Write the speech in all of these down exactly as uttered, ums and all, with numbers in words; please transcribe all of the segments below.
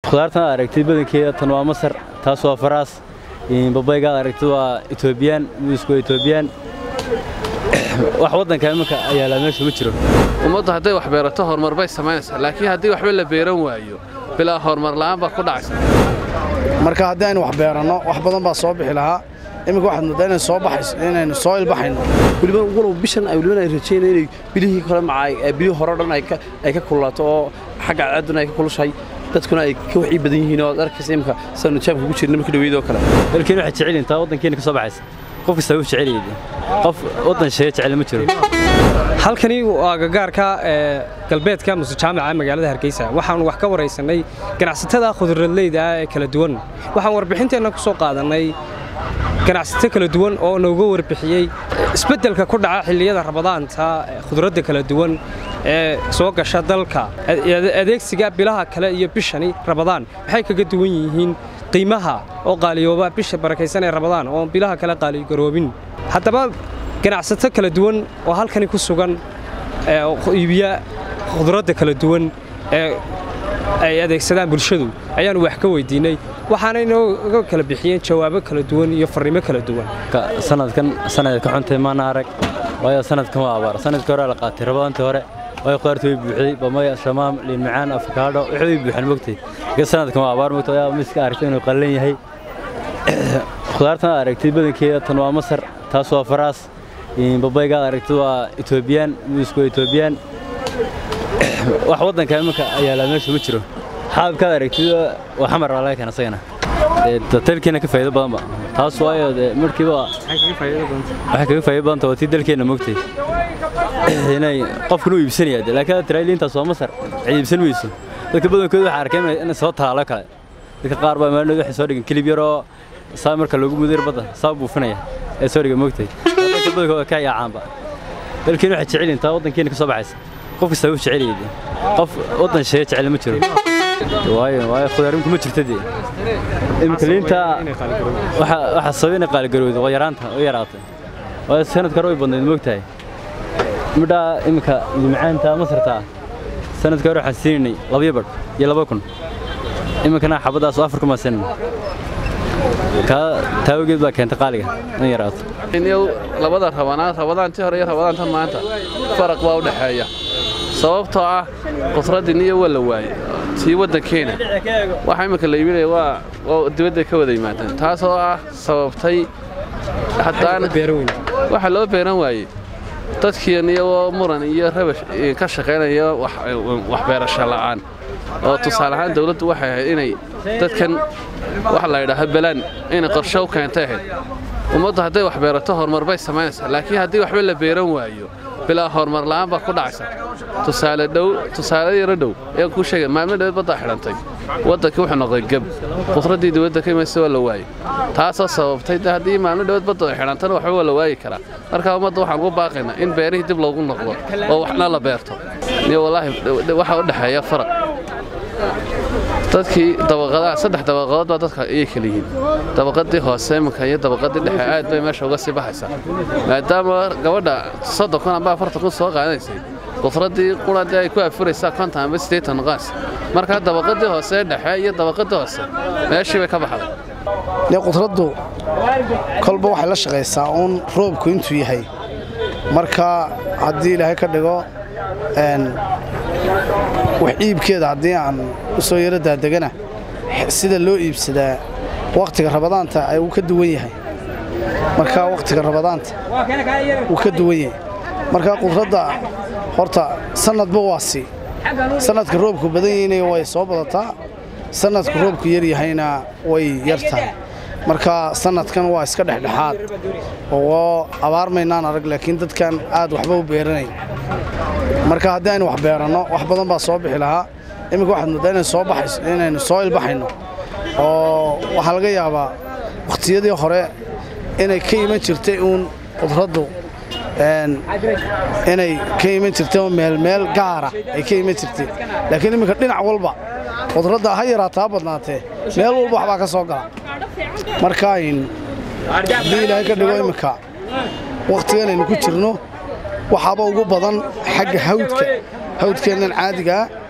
خضارتنا aragtay badankeeda tan waa Masar taas waa Faraas in babayga aragtay waa Ethiopian isku Ethiopian wax wadanka imika ayaa la meesha ma jiro ummadda haday wax beerato horumar bay sameynaysaa laakiin hadii waxba la beeran waayo bilaa horumar la'aan ba ku dhacaysa marka hadaan wax beerano wax badan baa soo bixi lahaa imika waxaad moodayna soo baxayso inaynu soo ilbaxayno waliba ugu bishan ay waliba ay rajeynayeen inay bilihii kale macay bilihii hore dhan ay ka ay ka kulaato oo xagga caaduna ay ka kulushay dadkuna ay ka wixii badan yihiin oo arkaysa imka sanu jaabka ugu jirnaa markii dhaweedo kale dalkeena waxa jecel inta wadankeena ka soo baxaysa qof kasta uu jecel yahay qof wadan shay jecel ma jiro halkani waa gagaarka ee galbeedka musu jaamaca magaalada Hargeysa waxaan wax ka wareysanay ganacsatada khudradleyda ee kala duwan waxaan warbixinteena ku soo qaadanay ganacsato kala duwan oo nooga warbixiyay isbedelka ku dhaca xilliyada Ramadaanta khudradda kala duwan ee soo gasha dalka adeegsiga bilaha kale iyo bishani Ramadaan waxay kaga duwan yihiin qiimaha oo qaaliyooba bisha barakeysan ee Ramadaan oo bilaha kale qaali garoobin haddaba ganacsato kala duwan oo halkani ku sugan ee iibiya khudradda kala duwan ee ay adeegsadaan bulshadu ayaan wax ka weydiinay waxaana inoo kala bixiyeen jawaabo kala duwan iyo fariimo kala duwan sanadkan sanadka xuntay maana arag waayo sanadkan waa abaar sanadka hore la qaatay Ramadaanta hore way qaartay buuxday bamaya shamaam liin macaan afkaadho wixii buuxan mogtay ka sanadkan waa abaar mogtay ayaa miska aragtay inuu qalin yahay khudaartan aragtay badankeeda tan waa Masar taas waa Faraas in babayga aragtay waa Ethiopian isku Ethiopian wax wadanka imika ayaa la meesha ma jiro xaabka aragtay waa xamar walaal kana sagana dalkeena ka faa'iido badan ba taas waayo markiiba waxa ka faa'iido badan waxa ka faa'iido badan oo dalkeena mogtay inay qofku uu iibsanayo laakiin Australia soo Masar iibsan weyso dadka badankoodu waxa arkeen in soo taalo kale dadka qaar baa maalin wax soo dhigan kilib yar oo saamarka lagu mudir bada saab buufinaya ee soo dhigan mogtay dadka badankoodu ka yaacaan ba dalkeena waxa jecel inta wadankeena ka soo baxaysa qof kasta uu jecel yahay qof wadan shay jecel ma jiro waayo waayo khudaarimku ma jirtadii imka liinta waxa waxa sabina qaal garowdo oo yaraanta oo yaraatay waa sanad karo ay badnayd moogtahay midda imka limaanta Masarta sanad karo xasiinay laba bar iyo laba kun imkana xabadaas afar kuma san ka taawgeed baa keenta qaaliga in yaraato inuu labada Ramadaan Ramadaantii hore iyo Ramadaanta maanta faraq waa u dhaxeeya sababtoo ah qofradii iyo wala waay si wadankeena waxa imika la iibinay waa dibadda ka wada yimaadeen taas oo ah sababtay haddaan beeran waxa loo beeran waayay dadkii iyo muran iyo rabash ka shaqeynaya wax wax beerasho la'aan oo tusaale ahaan dawladdu waxay ahayd inay dadkan wax la yiraahdo balan inay qorshe u keentay ummadda haday wax beerato horumar bay sameynaysaa laakiin hadii waxba la beeran waayo bilaa horumar la'aan ba ku dhacaysa tusaale dhow tusaale yar dhow ee ku sheegay maalmo dhow bada xirantay wadanka wuxuu noqday gab qofradii dawladda ka imaysay waa la waayay taas oo sababtay hadii maalmo dhow bada xirantana waxba waa la waayi karaa marka ummadda waxaan ugu baaqaynaa in beerihii dib loogu noqdo oo waxna la beerto iyo wallahi waxa u dhaxeeya farq dadkii dabaqada saddex dabaqadood baa dadka ay kala yihiin dabaqadii hoose imka iyo dabaqadii dhexe aad bay meesha uga sii baxaysaa maadaama gabadha soddon kun ama afartan kun soo qaadaysay qofradii quraad ay ku afuraysaa konton ama siddeetan qaas marka dabaqadii hoose dhexe iyo dabaqadii hoose meeshii way ka baxday le qofradu kolba waxa la shaqeysaa on roobku intuu yahay marka hadii ilaahay ka dhigo een wax iibkeeda hadii aan soo yarada degana sida loo iibsadaa waqtiga Ramadaanta ay uu ka duwan yahay marka waqtiga Ramadaanta uu ka duwan yahay marka qofrada horta sanadba waasi sanadka roobku badan yahay way soo badataa sanadka roobku yar yahayna way yartaa marka sanadkan waa iska dhexdhexaad oo abaar maynaan arag laakiin dadkan aad waxba u beeranay marka hadaan wax beerano wax badan baa soo bixi lahaa imika waxaad moodayna soo baxayso inaynu soo ilbaxayno oo waxa laga yaabaa waqtiyadii hore inay ka iman jirtay uun qudraddu een inay ka iman jirtay meel meel gaara ay ka iman jirtay laakiin imika dhinac walba qudradda ha yaraataa badnaatee meel walba wax baa ka soo gala marka in hadii ilaahay ka dhigo imika waqtigan aynu ku jirno waxaba ugu badan xagga hawdka hawdkeenan caadiga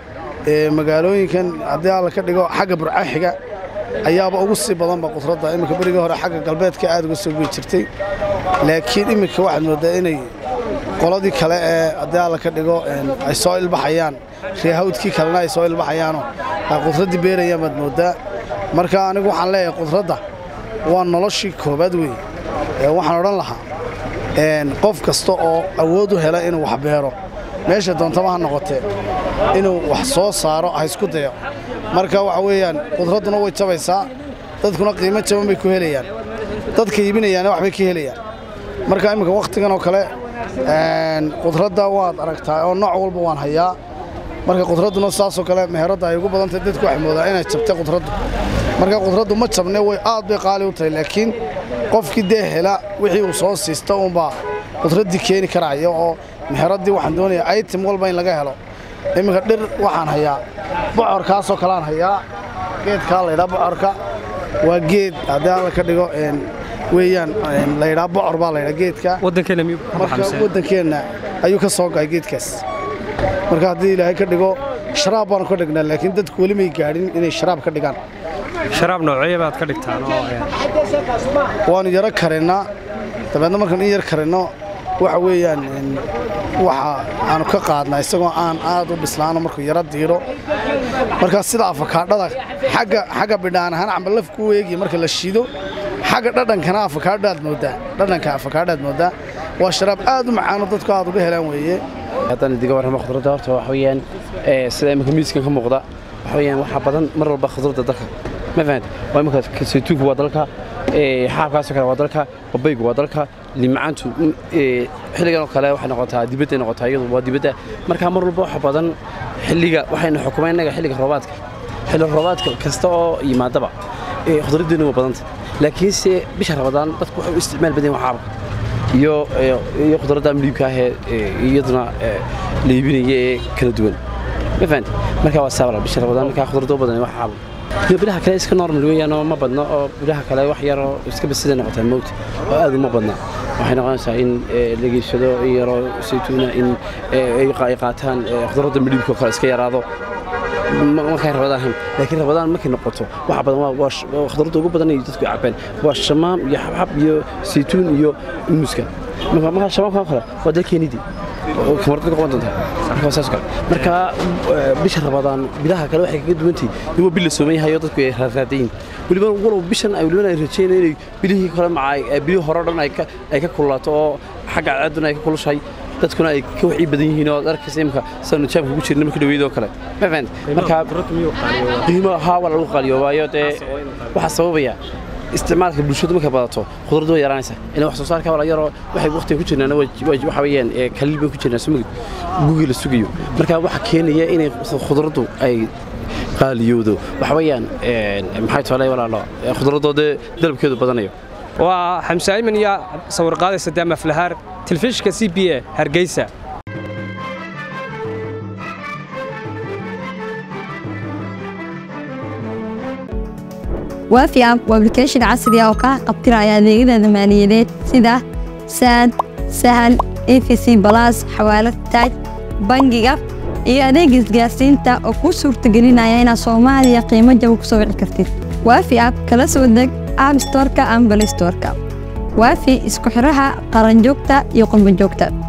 magaalooyinkan haddii alla ka dhigo xagga burca xiga ayaaba ugu sii badanba qudradda iminka berigii hore xagga galbeedka aad uga soo gui jirtay laakiin iminka waxaad mooddaa inay qoladii kale ee haddii alla ka dhigo ay soo ilbaxayaan reehawdkii kalena ay soo ilbaxayaanoo ay qudraddii beerayaan baad mooddaa marka anigu waxaan leeyahay qudradda waa noloshii koobaad wey waxaan odhan lahaa qof kasta oo awood u hela inuu wax beero meesha doontama ha noqotee inuu wax soo saaro ha isku dayo marka waxa weeyaan qudradduna way jabaysaa dadkuna qiimo jaban bay ku helayaan dadka iibinayaana waxbay ka helayaan marka iminka wakhtigan oo kale qudradda waad aragtaa oo nooc walba waan hayaa marka qudradduna saasoo kale meheradda ay ugu badantahay dadku waxay moodaan inay jabtay qudraddu marka qudraddu ma jabne way aad bay qaali u tahay laakiin qofkii dee hela wixii uu soo siista uunbaa qudraddii keeni karaya oo meheraddii waxaan doonayaa item walba in laga helo iminka dhir waxaan hayaa bocorkaasoo kaleaan hayaa geedkaa laydhaa bocorka waa geed haddii alla ka dhigo weeyaan laydhaa bocor baa laydhaa geedka marka waddankeenna ayuu ka soo go'ay geedkaas marka haddii ilaahay ka dhigo sharaab baanu ka dhignaa laakiin dadku weli may gaadhin inay sharaab ka dhigaan sharaab noocee baad ka dhigtaan waanu yaro karinnaa dabeedna markaan in yar karinno waxa weeyaan waxa aanu ka qaadnaa isagoo aan aad u bislaano markuu yaro diiro markaa sida afakaadhada xagga xagga bidhaan ahaan amba laf ku weegi marka la shiido xagga dhadhankana afakaadhaad moodaa dhadhanka afakaadhaad moodaa waa sharaab aad u macaano dadku aad uga helaan weeye haddaan idiga warramo khudradda horta waxa weeyaan sida imika miiskan ka muuqda waxa weeyaan waxaa badan mar walba khudradda dalka ma fahanta waa imika saytuunku waa dalka xaabkaasoo kale waa dalka babaygu waa dalka limacaantu xilligan oo kale waxay noqotaa dibadday noqotaa iyadu waa dibadda markaa mar walba waxa badan xilliga waxaynu xukumaa innaga xilliga roobaadka xilli roobaadka kasta oo yimaadaba khudraddeenu waa badanta laakiinse bisha rabadaan dadku waxay u isticmaal badan yahay xaabka iyo iyo khudradda midibka ah ee iyaduna la iibinaya ee kala duwan ma fahanta markaa waa sabra bisha rabadaan markaa khudradda u badan wax xaabka iyo bilaha kale iska normal weeyaan oo ma badno oo bilaha kale wax yar oo iska basida noqotay mowt oo aad uma badna waxay noqonaysaa in la geeysado yaro saytuuna in ay qaataan khudradda midibka kale iska yaraado markay rabadaan laakiin rabadaan markay noqoto waxa badan waa khudradda ugu badan ee dadku cabaan waa shamaam iyo xabxab iyo saytuun iyo muuska marka marka shamaamka kale waa dalkeenidii kamarada qoon doonta marka saas kale marka bisha rabadaan bilaha kale waxay kaga duwantay inuu bil soo meeyahay dadku ay raadeen waliba walow bishan ay waliba rajeynayeen inay bilihii kale macay bilihi hore dhan ay ka ay ka kulaato oo xagga caaduna ay ka kulushay dadkuna ay ka wixii badan yihiin oo arkaysa imka sanu jaabka ku jirnaa markii dhaweedo kale ma fahant marka qiimo haa wala lagu qaliyoobayo ee waxa sababaya isticmaalka bulshadu markay badato khudraddu way yaraanaysaa in wax soo saarka wala yaro waxay waqti ku jirnaan waxa weeyaan ee kaliib ku jirnaa sumid google sugiyo marka waxa keenaya in khudraddu ay qaliyoodo waxa weeyaan ee maxay toolay walaalo khudradooda dalabkeedu badanayo waa xamsa ayman ya sawir qaadaysa dama flahaar telefishka C B A Hargeysa وافي اب وابلكيشن عصري oo ka qabtiraya adeegyada maaliyadeed sida sad sahal E F C plus xawaalad taaj bangiga iyo adeeg isgaarsiinta oo ku suurtagelinaya inaad Soomaaliya qiimo jaban ku soo wici kartid وافي اب kala soo deg App Store-ka ama Play Store-ka وافي isku xiraha qaran joogta iyo qumban joogta